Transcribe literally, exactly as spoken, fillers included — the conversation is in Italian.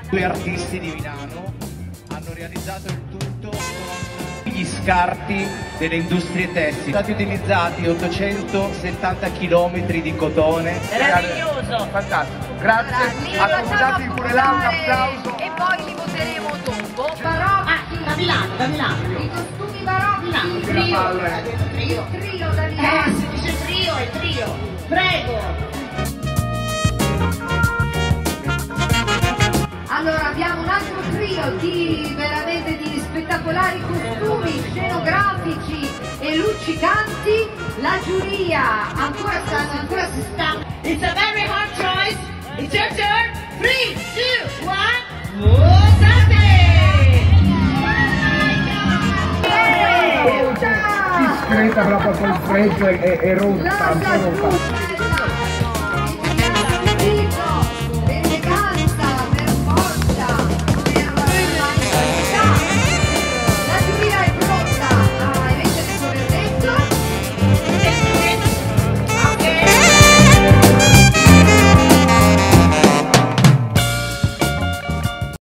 Due artisti di Milano hanno realizzato il tutto con gli scarti delle industrie tessili. Sono stati utilizzati ottocentosettanta chilometri di cotone. Meraviglioso! Fantastico, grazie. Accomodatevi pure là, un applauso. E poi li voteremo dopo. Barocchi. Da Milano, da Milano. I costumi barocchi. Milano, Trio. ha detto trio. Trio da Milano. Eh, se dice trio è trio. Prego. Allora abbiamo un altro trio di veramente di spettacolari costumi scenografici e luccicanti. La giuria ancora stanno, ancora si stanno. It's a very hard choice. It's your turn. Three, two, one. Votate! Discreta proprio col freddo e, e, e rotta, un po' rotta.